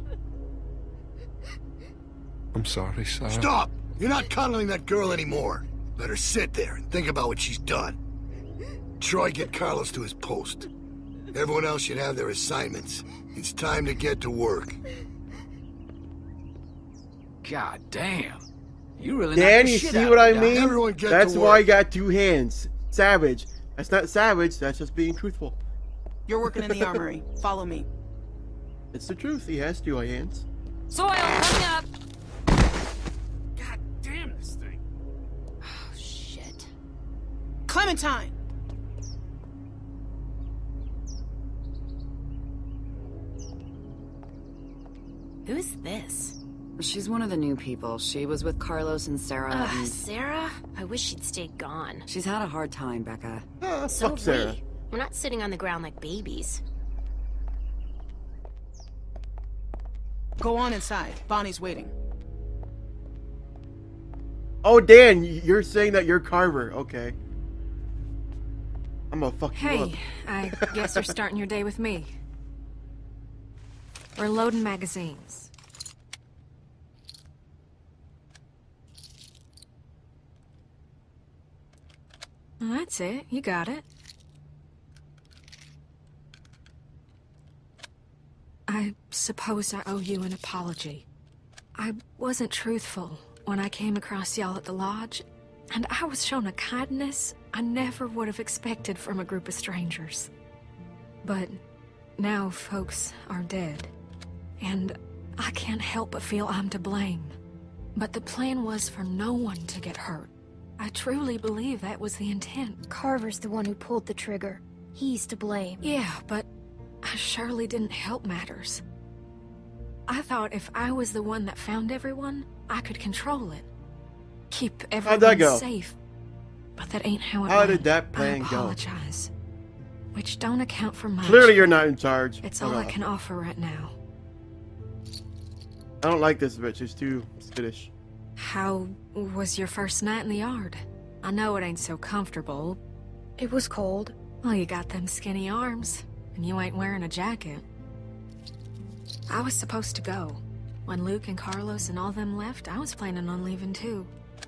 [SPEAKER 10] I'm sorry, Sarah.
[SPEAKER 14] Stop! You're not cuddling that girl anymore. Let her sit there and think about what she's done. Troy, get Carlos to his post. Everyone else should have their assignments. It's time to get to work.
[SPEAKER 7] God damn. You really
[SPEAKER 1] Dan,
[SPEAKER 7] knocked the
[SPEAKER 1] you
[SPEAKER 7] shit
[SPEAKER 1] see
[SPEAKER 7] out
[SPEAKER 1] what
[SPEAKER 7] of
[SPEAKER 1] I
[SPEAKER 7] me, Doc.
[SPEAKER 1] mean?
[SPEAKER 14] Everyone get
[SPEAKER 1] That's
[SPEAKER 14] to
[SPEAKER 1] why I
[SPEAKER 14] work.
[SPEAKER 1] got two hands. Savage. That's not savage, that's just being truthful.
[SPEAKER 12] You're working in the armory. Follow me.
[SPEAKER 1] It's the truth. He has two hands.
[SPEAKER 11] Soil coming up.
[SPEAKER 5] God damn this thing.
[SPEAKER 3] Oh, shit.
[SPEAKER 12] Clementine!
[SPEAKER 3] Who's this?
[SPEAKER 15] She's one of the new people. She was with Carlos and Sarah.
[SPEAKER 3] Ugh,
[SPEAKER 15] and
[SPEAKER 3] Sarah? I wish she'd stayed gone.
[SPEAKER 15] she's had a hard time, Becca.
[SPEAKER 1] Ah,
[SPEAKER 3] So
[SPEAKER 1] fuck
[SPEAKER 3] have
[SPEAKER 1] Sarah.
[SPEAKER 3] we. We're not sitting on the ground like babies.
[SPEAKER 12] Go on inside. Bonnie's waiting.
[SPEAKER 1] Oh, Dan, you're saying that you're Carver. Okay. I'm gonna fuck you up.
[SPEAKER 11] Hey, I guess you're starting your day with me.
[SPEAKER 8] We're loading magazines. Well, that's it. You got it. I suppose I owe you an apology. I wasn't truthful when I came across y'all at the lodge, and I was shown a kindness I never would have expected from a group of strangers. But now folks are dead, and I can't help but feel I'm to blame. But the plan was for no one to get hurt. I truly believe that was the intent.
[SPEAKER 3] Carver's the one who pulled the trigger. He's to blame.
[SPEAKER 8] Yeah, but I surely didn't help matters. I thought if I was the one that found everyone, I could control it. Keep everyone
[SPEAKER 1] How'd that go?
[SPEAKER 8] safe. But that ain't how it
[SPEAKER 1] How
[SPEAKER 8] went.
[SPEAKER 1] did that plan
[SPEAKER 8] I
[SPEAKER 1] go?
[SPEAKER 8] apologize. Which don't account for much.
[SPEAKER 1] Clearly you're not in charge.
[SPEAKER 8] It's
[SPEAKER 1] Hold
[SPEAKER 8] all I
[SPEAKER 1] on.
[SPEAKER 8] can offer right now.
[SPEAKER 1] I don't like this bitch. She's too skittish.
[SPEAKER 8] How was your first night in the yard? I know it ain't so comfortable.
[SPEAKER 3] It was cold.
[SPEAKER 8] Well, you got them skinny arms, and you ain't wearing a jacket. I was supposed to go. When Luke and Carlos and all them left, I was planning on leaving too.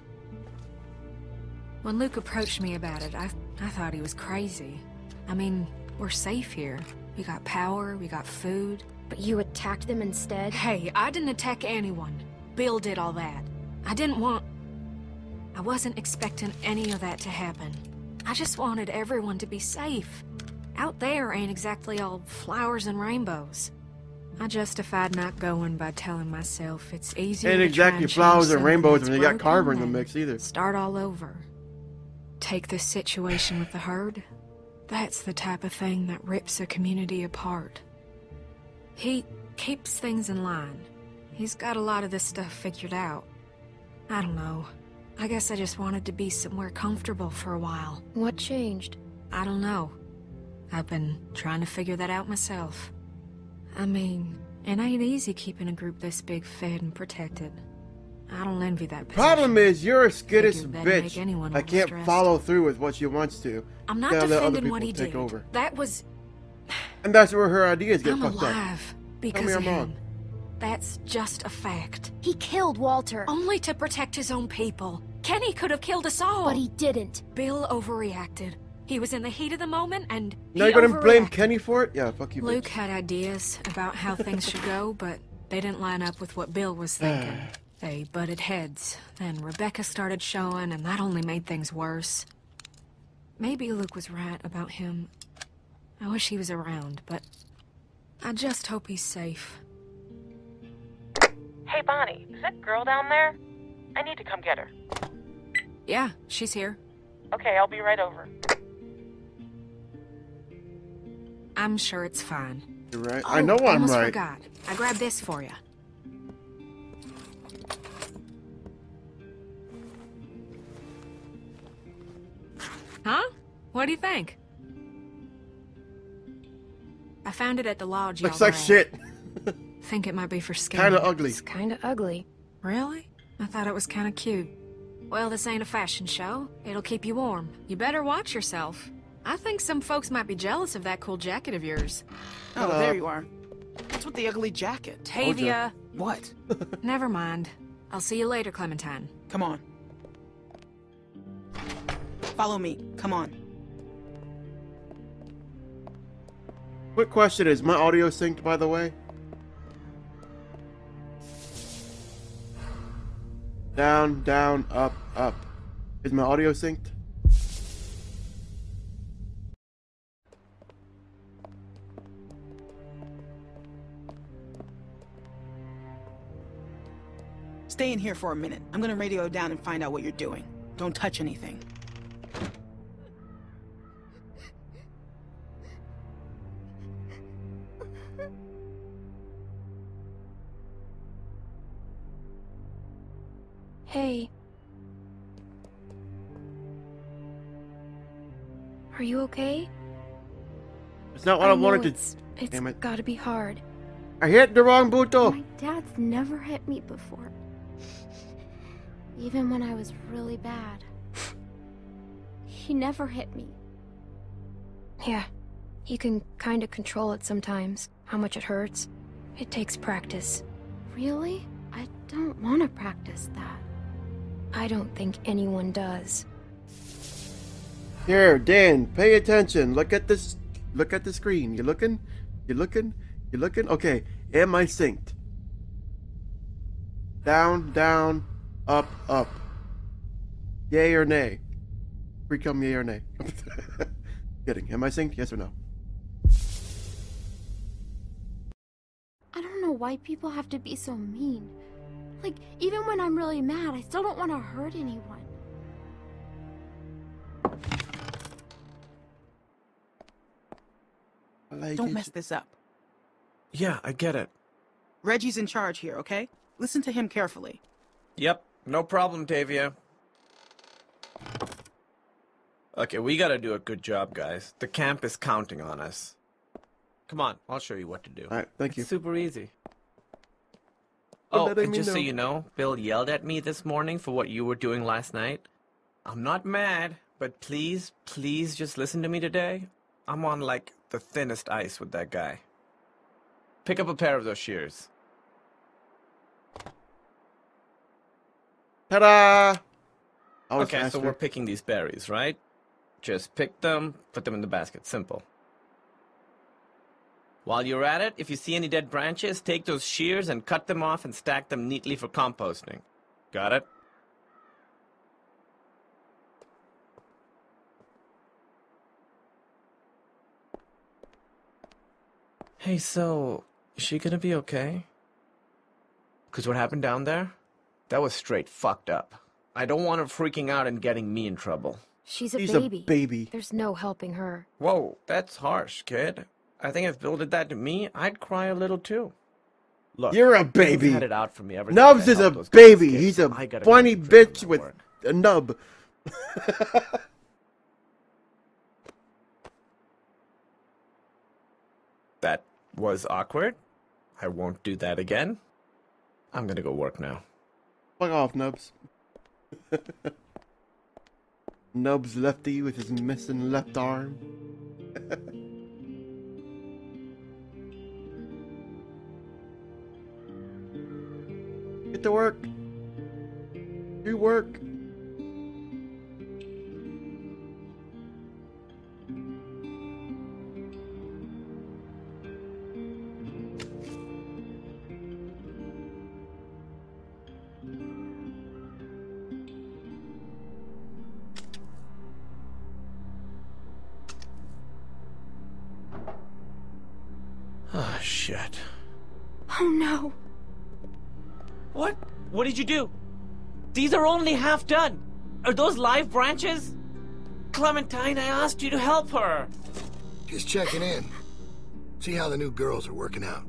[SPEAKER 8] When Luke approached me about it, I, I thought he was crazy. I mean, we're safe here. We got power, we got food.
[SPEAKER 3] But you attacked them instead?
[SPEAKER 8] Hey, I didn't attack anyone. Bill did all that. I didn't want... I wasn't expecting any of that to happen. I just wanted everyone to be safe. Out there ain't exactly all flowers and rainbows. I justified not going by telling myself it's easier
[SPEAKER 1] Ain't
[SPEAKER 8] to try
[SPEAKER 1] exactly
[SPEAKER 8] and
[SPEAKER 1] flowers
[SPEAKER 8] change
[SPEAKER 1] and rainbows
[SPEAKER 8] something
[SPEAKER 1] when you
[SPEAKER 8] that's
[SPEAKER 1] got Carver in the
[SPEAKER 8] broken
[SPEAKER 1] mix either.
[SPEAKER 8] and start all over. Take this situation with the herd. That's the type of thing that rips a community apart. He keeps things in line. He's got a lot of this stuff figured out. I don't know. I guess I just wanted to be somewhere comfortable for a while.
[SPEAKER 3] What changed?
[SPEAKER 8] I don't know. I've been trying to figure that out myself. I mean, it ain't easy keeping a group this big fed and protected. I don't envy that position.
[SPEAKER 1] Problem is, you're a skittish
[SPEAKER 8] Figured that'd make
[SPEAKER 1] bitch.
[SPEAKER 8] anyone
[SPEAKER 1] I
[SPEAKER 8] more
[SPEAKER 1] can't
[SPEAKER 8] stressed.
[SPEAKER 1] follow through with what she wants to.
[SPEAKER 8] I'm not
[SPEAKER 1] Gotta let other
[SPEAKER 8] defending what
[SPEAKER 1] people
[SPEAKER 8] he
[SPEAKER 1] take
[SPEAKER 8] did.
[SPEAKER 1] over.
[SPEAKER 8] That was...
[SPEAKER 1] And that's where her ideas get
[SPEAKER 8] I'm
[SPEAKER 1] fucked
[SPEAKER 8] alive
[SPEAKER 1] up.
[SPEAKER 8] because
[SPEAKER 1] Tell me
[SPEAKER 8] of
[SPEAKER 1] I'm
[SPEAKER 8] him.
[SPEAKER 1] wrong.
[SPEAKER 8] That's just a fact.
[SPEAKER 3] He killed Walter.
[SPEAKER 8] Only to protect his own people. Kenny could have killed us all.
[SPEAKER 3] But he didn't.
[SPEAKER 8] Bill overreacted. He was in the heat of the moment, and
[SPEAKER 1] Now
[SPEAKER 8] he
[SPEAKER 1] you're gonna blame
[SPEAKER 8] overreacted.
[SPEAKER 1] Kenny for it? Yeah, fuck you, bitch.
[SPEAKER 8] Luke had ideas about how things should go, but they didn't line up with what Bill was thinking. They butted heads. Then Rebecca started showing, and that only made things worse. Maybe Luke was right about him. I wish he was around, but I just hope he's safe.
[SPEAKER 16] Hey, Bonnie, is that girl down there? I need to come get her.
[SPEAKER 8] Yeah, she's here.
[SPEAKER 16] Okay, I'll be right over.
[SPEAKER 8] I'm sure it's fine.
[SPEAKER 1] You're right.
[SPEAKER 8] Oh,
[SPEAKER 1] I know I'm
[SPEAKER 8] almost
[SPEAKER 1] right.
[SPEAKER 8] forgot. I grabbed this for you. Huh? What do you think? I found it at the lodge.
[SPEAKER 1] Looks
[SPEAKER 8] y'all
[SPEAKER 1] like
[SPEAKER 8] were at.
[SPEAKER 1] shit.
[SPEAKER 8] Think it might be for skin.
[SPEAKER 1] Kinda ugly.
[SPEAKER 3] It's kinda ugly.
[SPEAKER 8] Really? I thought it was kinda cute. Well, this ain't a fashion show. It'll keep you warm. You better watch yourself. I think some folks might be jealous of that cool jacket of yours.
[SPEAKER 12] Oh, there you are. What's with the ugly jacket?
[SPEAKER 8] Tavia.
[SPEAKER 12] What?
[SPEAKER 8] Never mind. I'll see you later, Clementine.
[SPEAKER 12] Come on. Follow me. Come on.
[SPEAKER 1] Quick question, is my audio synced, by the way? Down, down, up, up. Is my audio synced?
[SPEAKER 12] Stay in here for a minute. I'm gonna radio down and find out what you're doing. Don't touch anything.
[SPEAKER 3] Hey. Are you okay?
[SPEAKER 1] It's not what I,
[SPEAKER 3] I know
[SPEAKER 1] wanted
[SPEAKER 3] it's,
[SPEAKER 1] to.
[SPEAKER 3] It's
[SPEAKER 1] Damn it.
[SPEAKER 3] gotta be hard.
[SPEAKER 1] I hit the wrong button.
[SPEAKER 3] My dad's never hit me before. Even when I was really bad. He never hit me. Yeah, he can kinda control it sometimes, how much it hurts.
[SPEAKER 8] It takes practice.
[SPEAKER 3] Really? I don't want to practice that.
[SPEAKER 8] I don't think anyone does.
[SPEAKER 1] Here, Dan, pay attention. Look at this. Look at the screen. You looking? You looking? You looking? Okay. Am I synced? Down, down, up, up. Yay or nay? Become yay or nay. Kidding. Am I synced? Yes or no?
[SPEAKER 3] I don't know why people have to be so mean. Like, even when I'm really mad, I still don't want to hurt anyone.
[SPEAKER 1] Like
[SPEAKER 12] Don't mess this up.
[SPEAKER 13] Yeah, I get it.
[SPEAKER 12] Reggie's in charge here, okay? Listen to him carefully.
[SPEAKER 13] Yep, no problem, Tavia. Okay, we gotta do a good job, guys. The camp is counting on us. Come on, I'll show you what to do.
[SPEAKER 1] Alright, thank you.
[SPEAKER 13] It's super easy.
[SPEAKER 1] For
[SPEAKER 13] Oh,
[SPEAKER 1] letting
[SPEAKER 13] and
[SPEAKER 1] me
[SPEAKER 13] just so
[SPEAKER 1] know.
[SPEAKER 13] you know, Bill yelled at me this morning for what you were doing last night. I'm not mad, but please, please just listen to me today. I'm on, like, the thinnest ice with that guy. Pick up a pair of those shears.
[SPEAKER 1] Ta-da! I was
[SPEAKER 13] Okay,
[SPEAKER 1] faster.
[SPEAKER 13] so we're picking these berries, right? Just pick them, put them in the basket. Simple. While you're at it, if you see any dead branches, take those shears and cut them off and stack them neatly for composting. Got it? Hey, so, is she gonna be okay? Because what happened down there? That was straight fucked up. I don't want her freaking out and getting me in trouble.
[SPEAKER 3] She's a
[SPEAKER 1] She's a
[SPEAKER 3] baby.
[SPEAKER 1] baby.
[SPEAKER 3] There's no helping her.
[SPEAKER 13] Whoa, that's harsh, kid. I think if Bill did that to me, I'd cry a little too. Look,
[SPEAKER 1] You're a
[SPEAKER 13] Bill's
[SPEAKER 1] baby.
[SPEAKER 13] had it out for me ever
[SPEAKER 1] Nubs
[SPEAKER 13] since I
[SPEAKER 1] is a
[SPEAKER 13] helped those
[SPEAKER 1] baby.
[SPEAKER 13] kids.
[SPEAKER 1] He's a
[SPEAKER 13] I gotta
[SPEAKER 1] funny
[SPEAKER 13] go and
[SPEAKER 1] bitch with
[SPEAKER 13] work.
[SPEAKER 1] a nub.
[SPEAKER 13] That was awkward. I won't do that again. I'm gonna go work now.
[SPEAKER 1] Fuck off, Nubs. Nubs lefty with his missing left arm. Get to work. Do work.
[SPEAKER 13] Oh, shit.
[SPEAKER 3] Oh no.
[SPEAKER 13] What? What did you do? These are only half done. Are those live branches? Clementine, I asked you to help her.
[SPEAKER 14] Just checking in. See how the new girls are working out.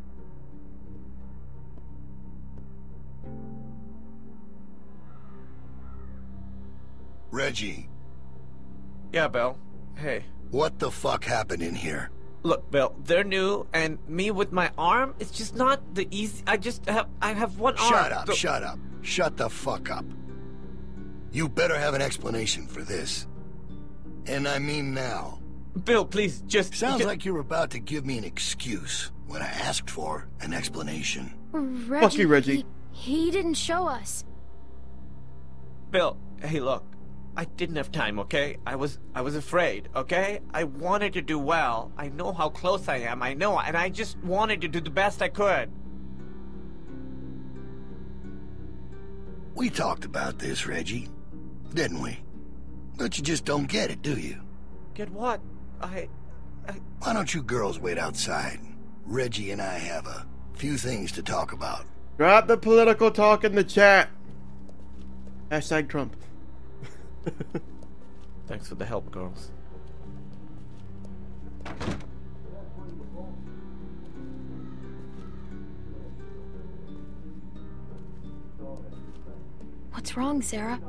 [SPEAKER 14] Reggie.
[SPEAKER 13] Yeah, Bill. Hey.
[SPEAKER 14] What the fuck happened in here?
[SPEAKER 13] Look, Bill, they're new, and me with my arm, it's just not the easy... I just have... I have one arm.
[SPEAKER 14] Shut up,
[SPEAKER 13] The-
[SPEAKER 14] shut up. Shut the fuck up. You better have an explanation for this. And I mean now.
[SPEAKER 13] Bill, please, just...
[SPEAKER 14] Sounds like you're about to give me an excuse when I asked for an explanation.
[SPEAKER 3] Reggie,
[SPEAKER 1] Fuck you, Reggie.
[SPEAKER 3] He, he didn't show us.
[SPEAKER 13] Bill, hey, look. I didn't have time, okay? I was I was afraid, okay? I wanted to do well. I know how close I am, I know, and I just wanted to do the best I could.
[SPEAKER 14] We talked about this, Reggie, didn't we? But you just don't get it, do you?
[SPEAKER 13] Get what? I... I...
[SPEAKER 14] Why don't you girls wait outside? Reggie and I have a few things to talk about.
[SPEAKER 1] Drop the political talk in the chat. Hashtag Trump.
[SPEAKER 13] Thanks for the help, girls.
[SPEAKER 3] What's wrong, Sarah?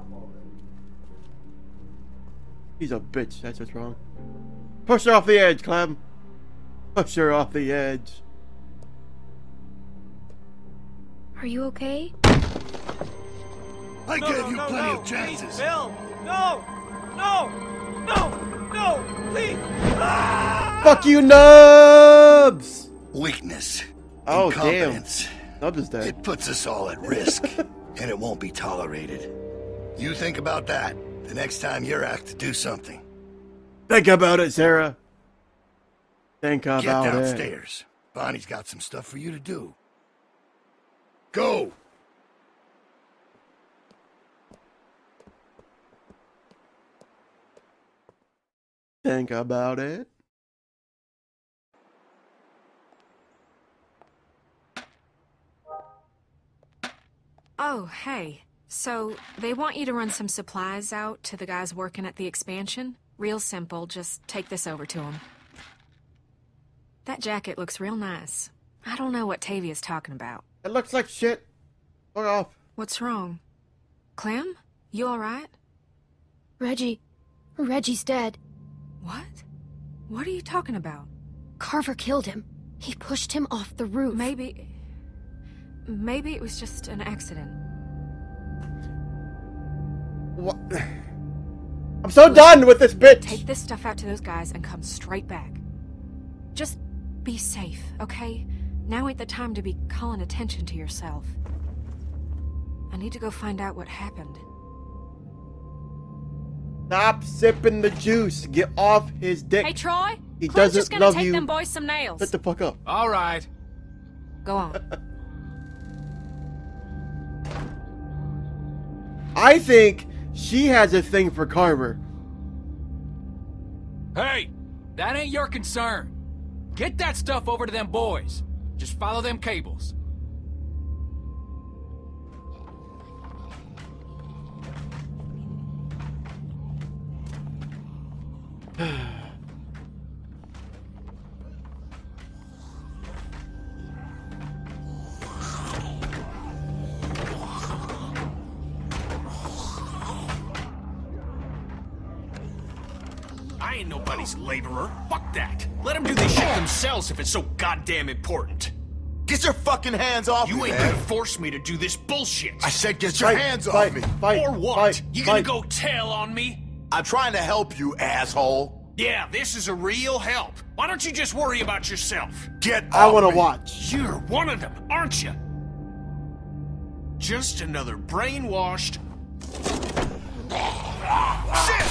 [SPEAKER 1] He's a bitch, that's what's wrong. Push her off the edge, Clem. Push her off the edge.
[SPEAKER 3] Are you okay?
[SPEAKER 14] I
[SPEAKER 13] No,
[SPEAKER 14] gave
[SPEAKER 13] no,
[SPEAKER 14] you
[SPEAKER 13] no,
[SPEAKER 14] plenty
[SPEAKER 13] no,
[SPEAKER 14] of chances.
[SPEAKER 13] Please, Bill! No! No! No! No! Please! Ah!
[SPEAKER 1] Fuck you, Nubs!
[SPEAKER 14] Weakness.
[SPEAKER 1] Oh, damn.
[SPEAKER 14] Incompetence.
[SPEAKER 1] Nubs is dead.
[SPEAKER 14] It puts us all at risk, and it won't be tolerated. You think about that the next time you're asked to do something.
[SPEAKER 1] Think about it, Sarah. Think about
[SPEAKER 14] Get
[SPEAKER 1] it.
[SPEAKER 14] downstairs. Bonnie's got some stuff for you to do. Go!
[SPEAKER 1] Think about it.
[SPEAKER 8] Oh, hey. So, they want you to run some supplies out to the guys working at the expansion? Real simple, just take this over to them. That jacket looks real nice. I don't know what Tavia's talking about.
[SPEAKER 1] It looks like shit. Fuck off.
[SPEAKER 8] What's wrong? Clem? You alright?
[SPEAKER 3] Reggie. Reggie's dead.
[SPEAKER 8] What? What are you talking about?
[SPEAKER 3] Carver killed him. He pushed him off the roof.
[SPEAKER 8] Maybe... Maybe it was just an accident.
[SPEAKER 1] What? I'm so done with this bitch!
[SPEAKER 8] Take this stuff out to those guys and come straight back. Just be safe, okay? Now ain't the time to be calling attention to yourself. I need to go find out what happened.
[SPEAKER 1] Stop sipping the juice. Get off his dick.
[SPEAKER 8] Hey, Troy!
[SPEAKER 1] He
[SPEAKER 8] Clint's
[SPEAKER 1] doesn't
[SPEAKER 8] just gonna
[SPEAKER 1] love
[SPEAKER 8] take
[SPEAKER 1] you.
[SPEAKER 8] them boys some nails.
[SPEAKER 1] Shut the fuck up.
[SPEAKER 7] All right.
[SPEAKER 8] Go on.
[SPEAKER 1] I think she has a thing for Carver.
[SPEAKER 7] Hey, that ain't your concern. Get that stuff over to them boys. Just follow them cables.
[SPEAKER 5] I ain't nobody's laborer. Fuck that. Let them do this shit themselves if it's so goddamn important.
[SPEAKER 17] Get your fucking hands off
[SPEAKER 5] you
[SPEAKER 17] me,
[SPEAKER 5] You ain't
[SPEAKER 17] man.
[SPEAKER 5] gonna force me to do this bullshit.
[SPEAKER 17] I said get your
[SPEAKER 5] Fight,
[SPEAKER 17] hands
[SPEAKER 5] fight,
[SPEAKER 17] off me.
[SPEAKER 1] Fight,
[SPEAKER 5] or what?
[SPEAKER 1] fight,
[SPEAKER 5] you gonna
[SPEAKER 1] fight.
[SPEAKER 5] go tell on me?
[SPEAKER 17] I'm trying to help you, asshole.
[SPEAKER 5] Yeah, this is a real help. Why don't you just worry about yourself?
[SPEAKER 17] Get
[SPEAKER 1] I
[SPEAKER 17] off
[SPEAKER 1] want to
[SPEAKER 17] me.
[SPEAKER 1] watch.
[SPEAKER 5] You're one of them, aren't you? Just another brainwashed... Shit!